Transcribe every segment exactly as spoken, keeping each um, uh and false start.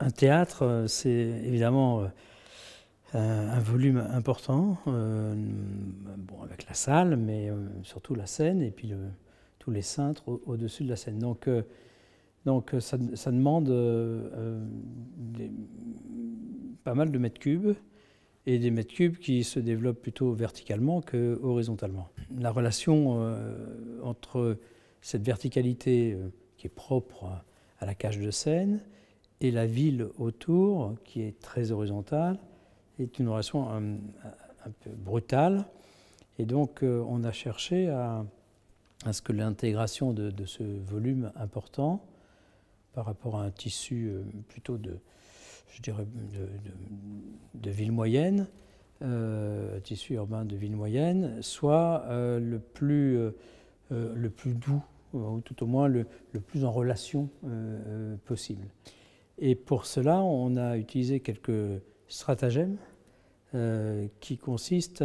Un théâtre, c'est évidemment un volume important, euh, bon, avec la salle, mais euh, surtout la scène et puis le, tous les cintres au, au-dessus de la scène. Donc, euh, donc ça, ça demande euh, des, pas mal de mètres cubes, et des mètres cubes qui se développent plutôt verticalement que horizontalement. La relation euh, entre cette verticalité euh, qui est propre à la cage de scène et la ville autour, qui est très horizontale, est une relation un, un peu brutale. Et donc euh, on a cherché à, à ce que l'intégration de, de ce volume important par rapport à un tissu euh, plutôt de, je dirais, de, de, de ville moyenne, euh, tissu urbain de ville moyenne, soit euh, le, plus, euh, le plus doux, ou tout au moins le, le plus en relation euh, possible. Et pour cela, on a utilisé quelques stratagèmes euh, qui consistent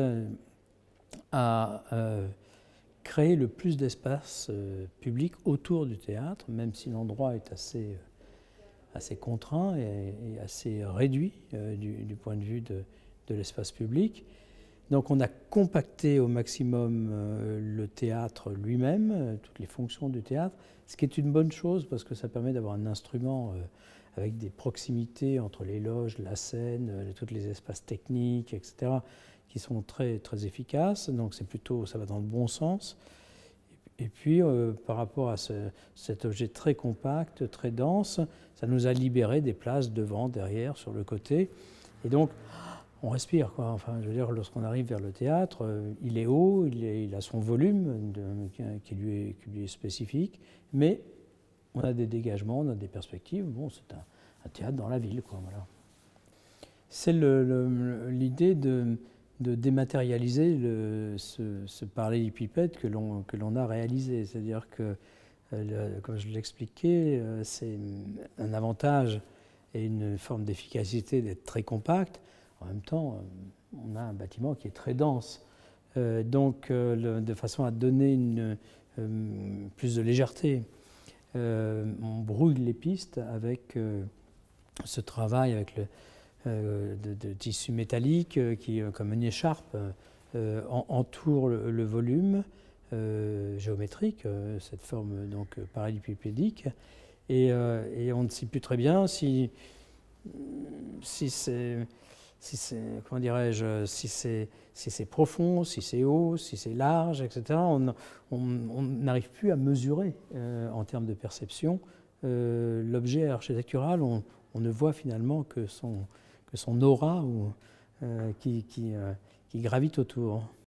à euh, créer le plus d'espace euh, public autour du théâtre, même si l'endroit est assez, assez contraint et, et assez réduit euh, du, du point de vue de, de l'espace public. Donc on a compacté au maximum euh, le théâtre lui-même, euh, toutes les fonctions du théâtre, ce qui est une bonne chose parce que ça permet d'avoir un instrument euh, avec des proximités entre les loges, la scène, euh, tous les espaces techniques, et cetera, qui sont très, très efficaces. Donc c'est plutôt, ça va dans le bon sens. Et puis euh, par rapport à ce, cet objet très compact, très dense, ça nous a libéré des places devant, derrière, sur le côté. Et donc on respire, quoi. Enfin, je veux dire, lorsqu'on arrive vers le théâtre, euh, il est haut, il, est, il a son volume de, qui, lui est, qui lui est spécifique, mais on a des dégagements, on a des perspectives. Bon, c'est un, un théâtre dans la ville, quoi. Voilà. C'est l'idée de, de dématérialiser le, ce, ce parallélépipède que l'on que l'on a réalisé. C'est-à-dire que, euh, le, comme je l'expliquais, euh, c'est un avantage et une forme d'efficacité d'être très compact. En même temps, on a un bâtiment qui est très dense, euh, donc euh, le, de façon à donner une, euh, plus de légèreté. Euh, on brouille les pistes avec euh, ce travail avec le, euh, de, de tissu métallique euh, qui, comme une écharpe, euh, en, entoure le, le volume euh, géométrique, euh, cette forme donc parallélépipédique, et, euh, et on ne sait plus très bien si, si c'est Si c'est, comment dirais-je, si c'est si c'est profond, si c'est haut, si c'est large, et cetera. On n'arrive plus à mesurer euh, en termes de perception euh, l'objet architectural. On, on ne voit finalement que son, que son aura ou, euh, qui, qui, euh, qui gravite autour.